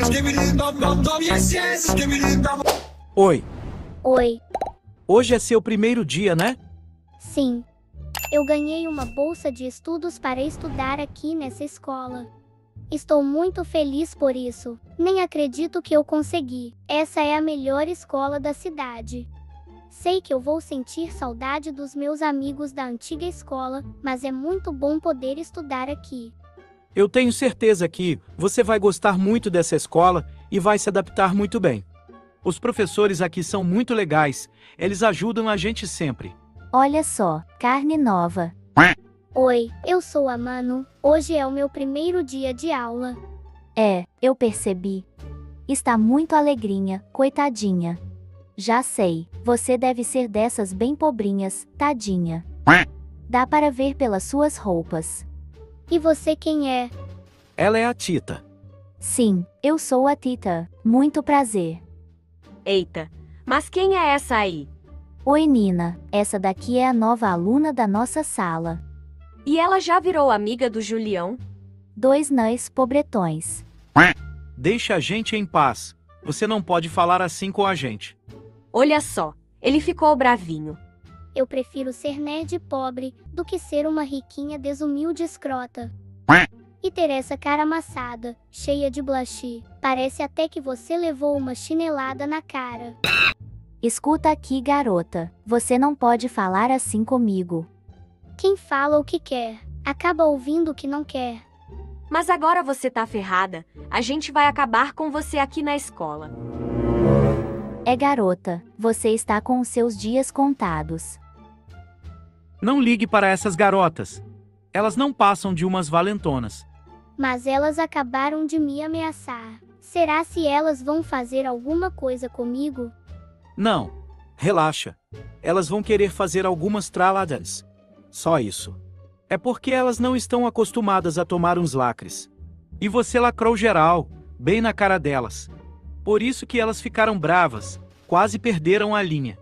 Oi, Oi, hoje é seu primeiro dia, né? sim. Eu ganhei uma bolsa de estudos para estudar aqui nessa escola. Estou muito feliz por isso. Nem acredito que eu consegui. Essa é a melhor escola da cidade. Sei que eu vou sentir saudade dos meus amigos da antiga escola, mas é muito bom poder estudar aqui. Eu tenho certeza que você vai gostar muito dessa escola e vai se adaptar muito bem. Os professores aqui são muito legais, eles ajudam a gente sempre. Olha só, carne nova. Oi, eu sou a Manu. Hoje é o meu primeiro dia de aula. É, eu percebi. Está muito alegrinha, coitadinha. Já sei, você deve ser dessas bem pobrinhas, tadinha. Dá para ver pelas suas roupas. E você quem é? Ela é a Tita. Sim, eu sou a Tita. Muito prazer. Eita, mas quem é essa aí? Oi, Nina. Essa daqui é a nova aluna da nossa sala. E ela já virou amiga do Julião? Dois nães pobretões. Deixa a gente em paz. Você não pode falar assim com a gente. Olha só, ele ficou bravinho. Eu prefiro ser nerd pobre do que ser uma riquinha desumilde escrota. E ter essa cara amassada, cheia de blush. Parece até que você levou uma chinelada na cara. Escuta aqui, garota. Você não pode falar assim comigo. Quem fala o que quer, acaba ouvindo o que não quer. Mas agora você tá ferrada. A gente vai acabar com você aqui na escola. É, garota, você está com os seus dias contados. Não ligue para essas garotas. Elas não passam de umas valentonas. Mas elas acabaram de me ameaçar. Será se elas vão fazer alguma coisa comigo? Não, relaxa. Elas vão querer fazer algumas traladas. Só isso. É porque elas não estão acostumadas a tomar uns lacres. E você lacrou geral, bem na cara delas. Por isso que elas ficaram bravas, quase perderam a linha.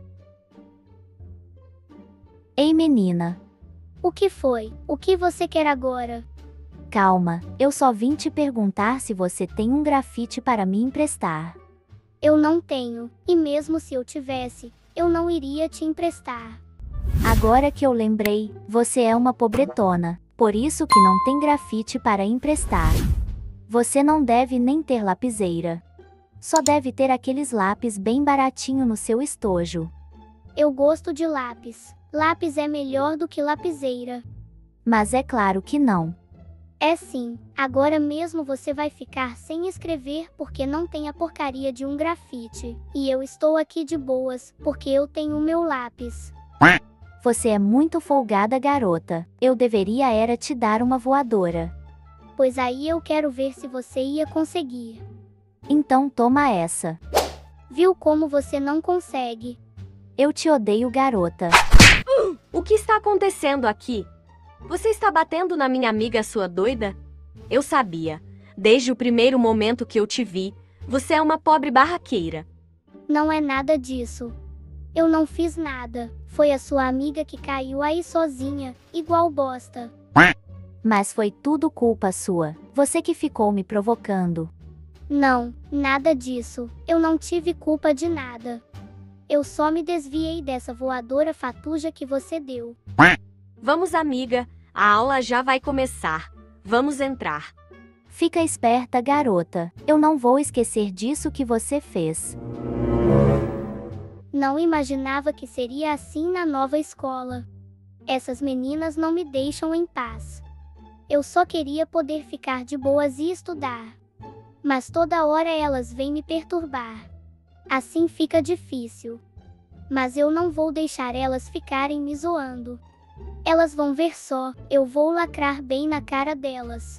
Ei, menina. O que foi? O que você quer agora? Calma, eu só vim te perguntar se você tem um grafite para me emprestar. Eu não tenho, e mesmo se eu tivesse, eu não iria te emprestar. Agora que eu lembrei, você é uma pobretona, por isso que não tem grafite para emprestar. Você não deve nem ter lapiseira. Só deve ter aqueles lápis bem baratinho no seu estojo. Eu gosto de lápis. Lápis é melhor do que lapiseira. Mas é claro que não. É sim, agora mesmo você vai ficar sem escrever porque não tem a porcaria de um grafite. E eu estou aqui de boas, porque eu tenho o meu lápis. Você é muito folgada, garota. Eu deveria era te dar uma voadora. Pois aí eu quero ver se você ia conseguir. Então toma essa. Viu como você não consegue? Eu te odeio, garota. O que está acontecendo aqui? Você está batendo na minha amiga sua doida? Eu sabia. Desde o primeiro momento que eu te vi, você é uma pobre barraqueira. Não é nada disso. Eu não fiz nada. Foi a sua amiga que caiu aí sozinha, igual bosta. Mas foi tudo culpa sua. Você que ficou me provocando. Não, nada disso. Eu não tive culpa de nada. Eu só me desviei dessa voadora fatuja que você deu. Vamos, amiga. A aula já vai começar. Vamos entrar. Fica esperta, garota. Eu não vou esquecer disso que você fez. Não imaginava que seria assim na nova escola. Essas meninas não me deixam em paz. Eu só queria poder ficar de boas e estudar. Mas toda hora elas vêm me perturbar. Assim fica difícil. Mas eu não vou deixar elas ficarem me zoando. Elas vão ver só, eu vou lacrar bem na cara delas.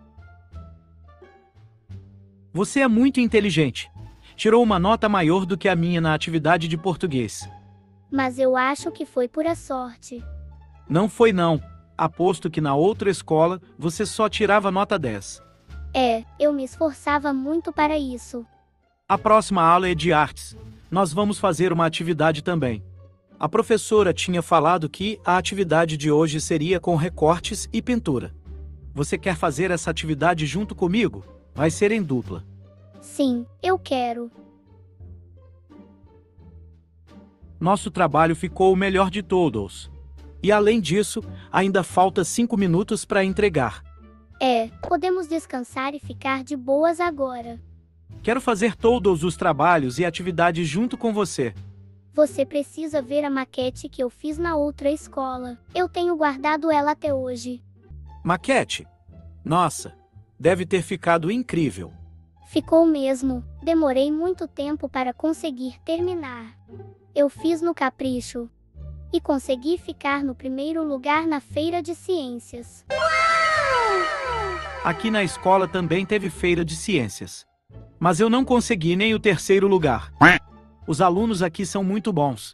Você é muito inteligente. Tirou uma nota maior do que a minha na atividade de português. Mas eu acho que foi pura sorte. Não foi não. Aposto que na outra escola você só tirava nota 10. É, eu me esforçava muito para isso. A próxima aula é de artes. Nós vamos fazer uma atividade também. A professora tinha falado que a atividade de hoje seria com recortes e pintura. Você quer fazer essa atividade junto comigo? Vai ser em dupla. Sim, eu quero. Nosso trabalho ficou o melhor de todos. E além disso, ainda falta 5 minutos para entregar. Podemos descansar e ficar de boas agora. Quero fazer todos os trabalhos e atividades junto com você. Você precisa ver a maquete que eu fiz na outra escola. Eu tenho guardado ela até hoje. Maquete? Nossa, deve ter ficado incrível. Ficou mesmo. Demorei muito tempo para conseguir terminar. Eu fiz no capricho. E consegui ficar no primeiro lugar na feira de ciências. Aqui na escola também teve feira de ciências. Mas eu não consegui nem o terceiro lugar. Os alunos aqui são muito bons.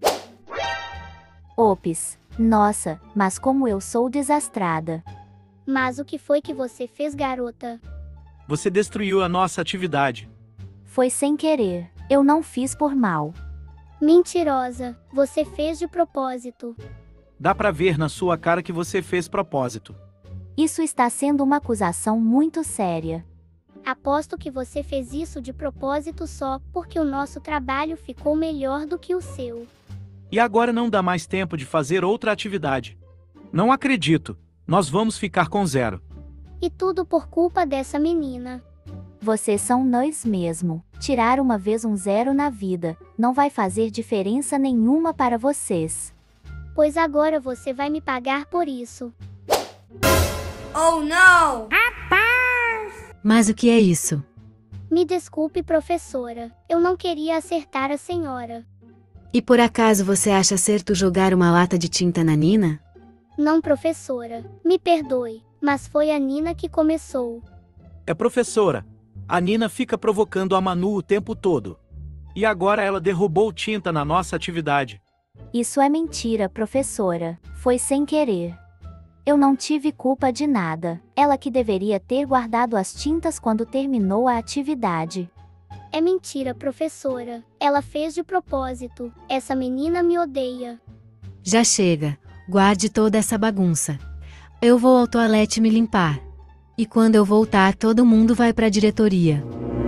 Ops, nossa, mas como eu sou desastrada. Mas o que foi que você fez, garota? Você destruiu a nossa atividade. Foi sem querer, eu não fiz por mal. Mentirosa, você fez de propósito. Dá pra ver na sua cara que você fez propósito. Isso está sendo uma acusação muito séria. Aposto que você fez isso de propósito só porque o nosso trabalho ficou melhor do que o seu. E agora não dá mais tempo de fazer outra atividade. Não acredito. Nós vamos ficar com 0. E tudo por culpa dessa menina. Vocês são nós mesmo. Tirar uma vez um 0 na vida não vai fazer diferença nenhuma para vocês. Pois agora você vai me pagar por isso. Oh, não! Mas o que é isso? Me desculpe, professora. Eu não queria acertar a senhora. E por acaso você acha certo jogar uma lata de tinta na Nina? Não, professora. Me perdoe, mas foi a Nina que começou. É professora. A Nina fica provocando a Manu o tempo todo. E agora ela derrubou tinta na nossa atividade. Isso é mentira, professora. Foi sem querer. Eu não tive culpa de nada. Ela que deveria ter guardado as tintas quando terminou a atividade. É mentira, professora. Ela fez de propósito. Essa menina me odeia. Já chega. Guarde toda essa bagunça. Eu vou ao toalete me limpar. E quando eu voltar, todo mundo vai para a diretoria.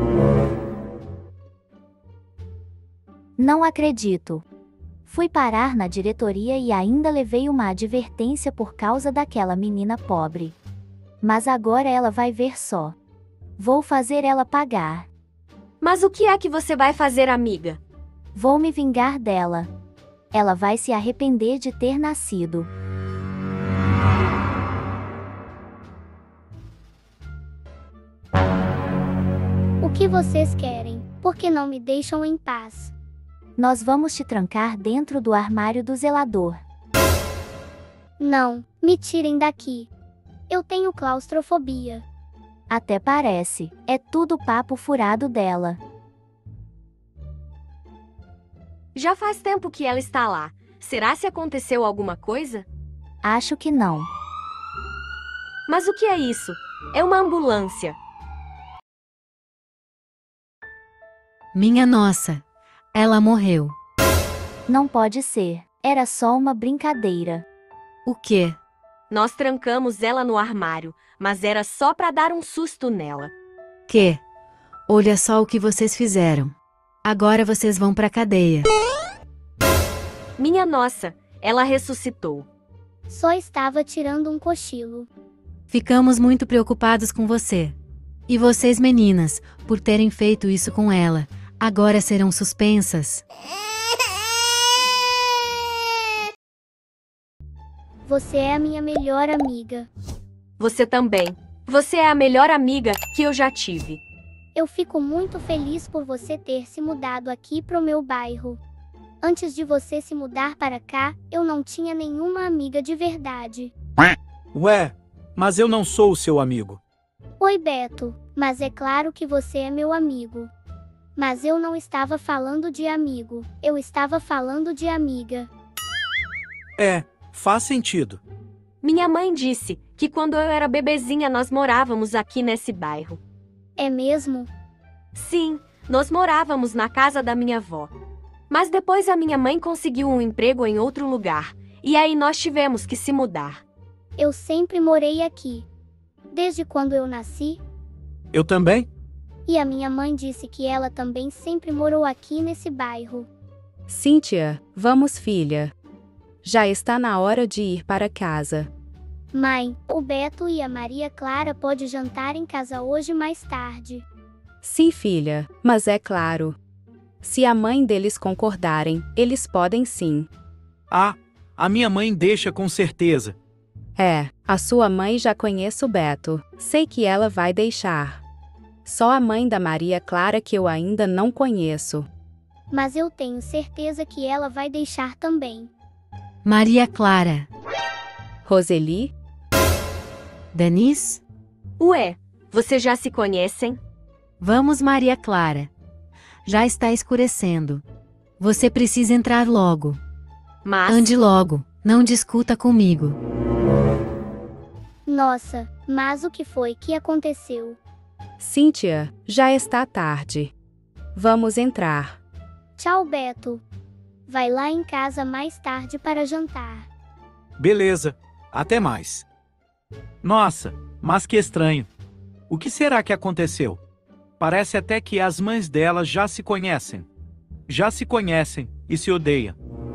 Não acredito. Fui parar na diretoria e ainda levei uma advertência por causa daquela menina pobre. Mas agora ela vai ver só. Vou fazer ela pagar. Mas o que é que você vai fazer, amiga? Vou me vingar dela. Ela vai se arrepender de ter nascido. O que vocês querem? Por que não me deixam em paz? Nós vamos te trancar dentro do armário do zelador. Não, me tirem daqui. Eu tenho claustrofobia. Até parece. É tudo papo furado dela. Já faz tempo que ela está lá. Será se aconteceu alguma coisa? Acho que não. Mas o que é isso? É uma ambulância. Minha nossa! Ela morreu. Não pode ser. Era só uma brincadeira. O quê? Nós trancamos ela no armário, mas era só para dar um susto nela. Que? Olha só o que vocês fizeram. Agora vocês vão pra cadeia. Minha nossa, ela ressuscitou. Só estava tirando um cochilo. Ficamos muito preocupados com você. E vocês, meninas, por terem feito isso com ela, agora serão suspensas. Você é a minha melhor amiga. Você também. Você é a melhor amiga que eu já tive. Eu fico muito feliz por você ter se mudado aqui pro meu bairro. Antes de você se mudar para cá, eu não tinha nenhuma amiga de verdade. Ué, mas eu não sou o seu amigo. Oi, Beto, mas é claro que você é meu amigo. Mas eu não estava falando de amigo, eu estava falando de amiga. É, faz sentido. Minha mãe disse que quando eu era bebezinha nós morávamos aqui nesse bairro. É mesmo? Sim, nós morávamos na casa da minha avó. Mas depois a minha mãe conseguiu um emprego em outro lugar, e aí nós tivemos que se mudar. Eu sempre morei aqui. Desde quando eu nasci. Eu também? E a minha mãe disse que ela também sempre morou aqui nesse bairro. Cíntia, vamos, filha. Já está na hora de ir para casa. Mãe, o Beto e a Maria Clara podem jantar em casa hoje mais tarde. Sim, filha, mas é claro. Se a mãe deles concordarem, eles podem sim. Ah, a minha mãe deixa com certeza. É, a sua mãe já conhece o Beto. Sei que ela vai deixar. Só a mãe da Maria Clara que eu ainda não conheço. Mas eu tenho certeza que ela vai deixar também. Maria Clara. Roseli? Denise? Ué, vocês já se conhecem? Vamos, Maria Clara. Já está escurecendo. Você precisa entrar logo. Mas... Ande logo, não discuta comigo. Nossa, mas o que foi que aconteceu? Cíntia, já está tarde. Vamos entrar. Tchau, Beto. Vai lá em casa mais tarde para jantar. Beleza, até mais. Nossa, mas que estranho. O que será que aconteceu? Parece até que as mães delas já se conhecem. Já se conhecem e se odeiam.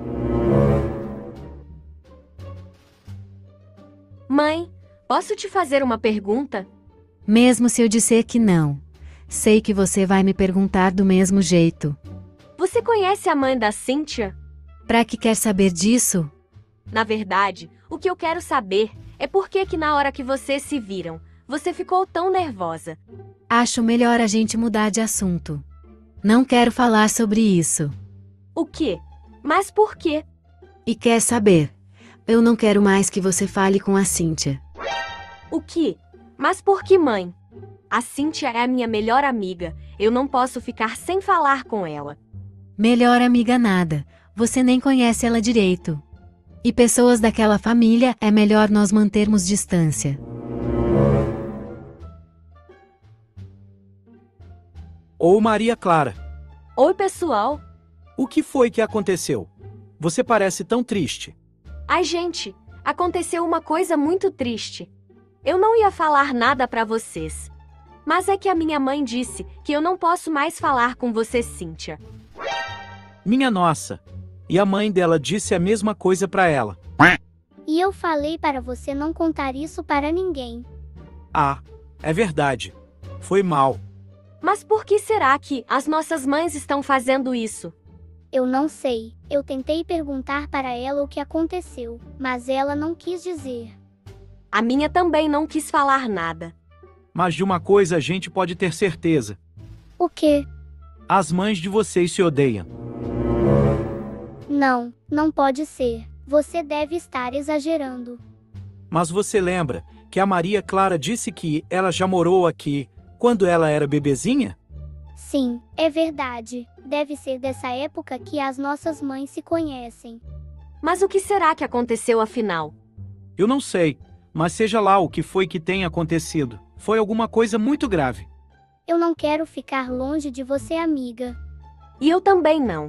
Mãe, posso te fazer uma pergunta? Mesmo se eu disser que não, sei que você vai me perguntar do mesmo jeito. Você conhece a mãe da Cíntia? Pra que quer saber disso? Na verdade, o que eu quero saber é por que na hora que vocês se viram, você ficou tão nervosa. Acho melhor a gente mudar de assunto. Não quero falar sobre isso. O quê? Mas por quê? E quer saber? Eu não quero mais que você fale com a Cíntia. O quê? Mas por que, mãe? A Cíntia é a minha melhor amiga. Eu não posso ficar sem falar com ela. Melhor amiga nada. Você nem conhece ela direito. E pessoas daquela família é melhor nós mantermos distância. Ou Maria Clara, Oi, pessoal. o que foi que aconteceu? Você parece tão triste. Ai, gente, aconteceu uma coisa muito triste. Eu não ia falar nada pra vocês. Mas é que a minha mãe disse que eu não posso mais falar com você, Cíntia. Minha nossa. E a mãe dela disse a mesma coisa pra ela. E eu falei para você não contar isso para ninguém. Ah, é verdade. Foi mal. Mas por que será que as nossas mães estão fazendo isso? Eu não sei. Eu tentei perguntar para ela o que aconteceu, mas ela não quis dizer. A minha também não quis falar nada. Mas de uma coisa a gente pode ter certeza. O quê? As mães de vocês se odeiam. Não, não pode ser. Você deve estar exagerando. Mas você lembra que a Maria Clara disse que ela já morou aqui quando ela era bebezinha? Sim, é verdade. Deve ser dessa época que as nossas mães se conhecem. Mas o que será que aconteceu afinal? Eu não sei, mas seja lá o que foi que tenha acontecido, foi alguma coisa muito grave. Eu não quero ficar longe de você, amiga. E eu também não.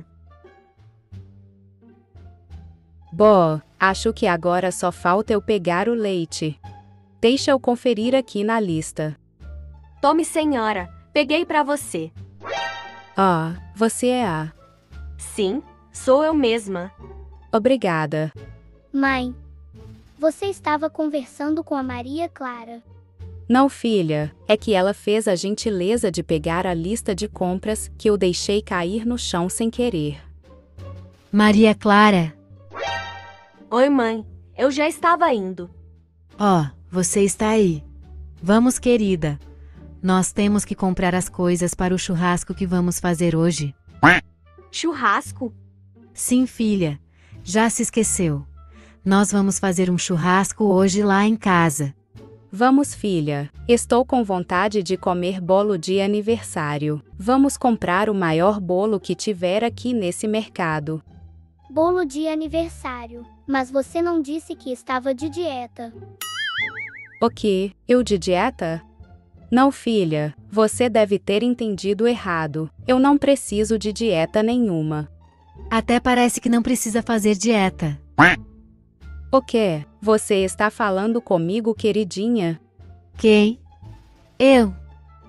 Bom, acho que agora só falta eu pegar o leite. Deixa eu conferir aqui na lista. Tome, senhora. Peguei pra você. Você é a... Sim, sou eu mesma. Obrigada. Mãe, você estava conversando com a Maria Clara. Não, filha, é que ela fez a gentileza de pegar a lista de compras que eu deixei cair no chão sem querer. Maria Clara. Oi, mãe. Eu já estava indo. Você está aí. Vamos, querida. Nós temos que comprar as coisas para o churrasco que vamos fazer hoje. Churrasco? Sim, filha. Já se esqueceu. Nós vamos fazer um churrasco hoje lá em casa. Vamos, filha. Estou com vontade de comer bolo de aniversário. Vamos comprar o maior bolo que tiver aqui nesse mercado. Bolo de aniversário. Mas você não disse que estava de dieta. O quê? Eu de dieta? Não, filha. Você deve ter entendido errado. Eu não preciso de dieta nenhuma. Até parece que não precisa fazer dieta. O quê? Você está falando comigo, queridinha? Quem? Eu?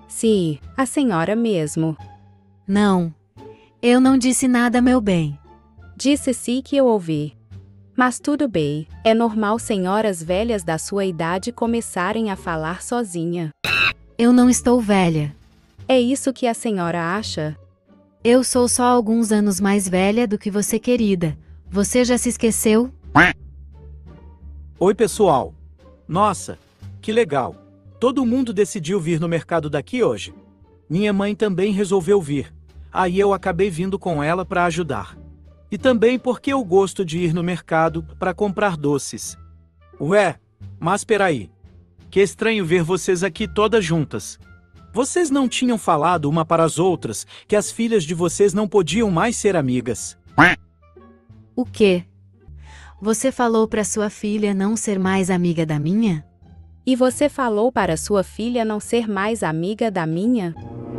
Sim, a senhora mesmo. Não. Eu não disse nada, meu bem. Disse sim que eu ouvi. Mas tudo bem, é normal senhoras velhas da sua idade começarem a falar sozinha. Eu não estou velha. É isso que a senhora acha? Eu sou só alguns anos mais velha do que você, querida. Você já se esqueceu? Oi, pessoal. Nossa, que legal. Todo mundo decidiu vir no mercado daqui hoje. Minha mãe também resolveu vir. Aí eu acabei vindo com ela para ajudar. E também porque eu gosto de ir no mercado para comprar doces. Ué, mas peraí. Que estranho ver vocês aqui todas juntas. Vocês não tinham falado uma para as outras que as filhas de vocês não podiam mais ser amigas? O quê? Você falou para sua filha não ser mais amiga da minha? E você falou para sua filha não ser mais amiga da minha?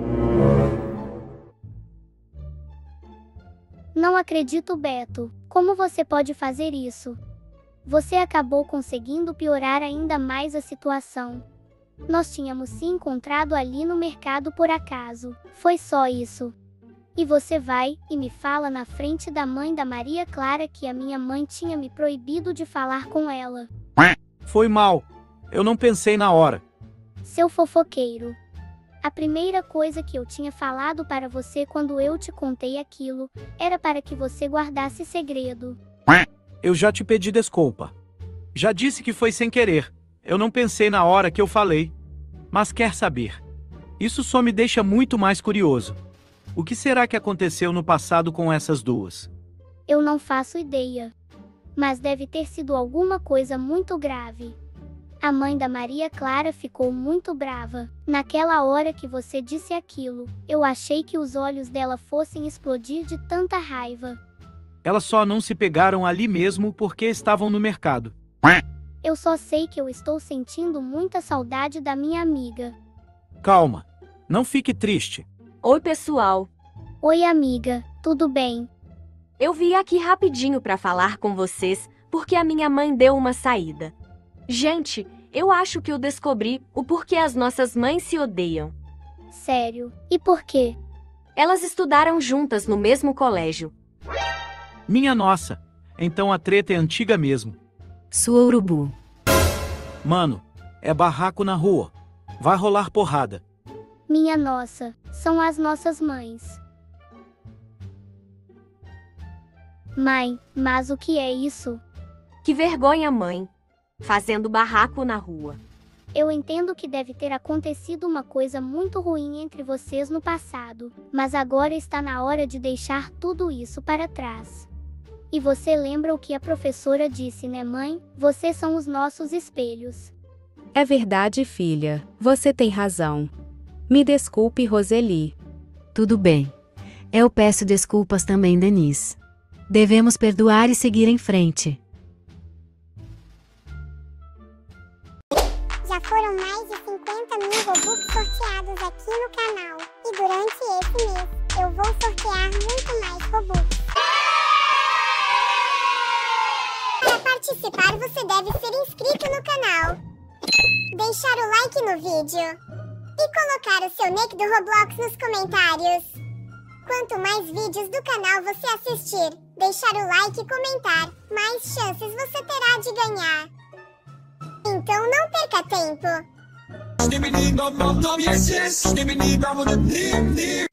Não acredito, Beto. Como você pode fazer isso? Você acabou conseguindo piorar ainda mais a situação. Nós tínhamos se encontrado ali no mercado por acaso. Foi só isso. E você vai e me fala na frente da mãe da Maria Clara que a minha mãe tinha me proibido de falar com ela. Foi mal. Eu não pensei na hora. Seu fofoqueiro. A primeira coisa que eu tinha falado para você quando eu te contei aquilo era para que você guardasse segredo. Eu já te pedi desculpa. Já disse que foi sem querer. Eu não pensei na hora que eu falei. Mas quer saber? Isso só me deixa muito mais curioso. O que será que aconteceu no passado com essas duas? Eu não faço ideia. Mas deve ter sido alguma coisa muito grave. A mãe da Maria Clara ficou muito brava. Naquela hora que você disse aquilo, eu achei que os olhos dela fossem explodir de tanta raiva. Elas só não se pegaram ali mesmo porque estavam no mercado. Eu só sei que eu estou sentindo muita saudade da minha amiga. Calma. Não fique triste. Oi, pessoal. Oi, amiga. Tudo bem? Eu vim aqui rapidinho para falar com vocês porque a minha mãe deu uma saída. Gente, eu acho que eu descobri o porquê as nossas mães se odeiam. Sério? E por quê? Elas estudaram juntas no mesmo colégio. Minha nossa. Então a treta é antiga mesmo. Sua urubu. Mano, é barraco na rua. Vai rolar porrada. Minha nossa, são as nossas mães. Mãe, mas o que é isso? Que vergonha, mãe. Fazendo barraco na rua. Eu entendo que deve ter acontecido uma coisa muito ruim entre vocês no passado, mas agora está na hora de deixar tudo isso para trás. E você lembra o que a professora disse, né, mãe? Vocês são os nossos espelhos. É verdade, filha. Você tem razão. Me desculpe, Roseli. Tudo bem. Eu peço desculpas também, Denise. Devemos perdoar e seguir em frente. Já foram mais de 50.000 Robux sorteados aqui no canal. E durante esse mês, eu vou sortear muito mais Robux. Para participar, você deve ser inscrito no canal, deixar o like no vídeo e colocar o seu nick do Roblox nos comentários. Quanto mais vídeos do canal você assistir, deixar o like e comentar, mais chances você terá de ganhar. Então não perca tempo!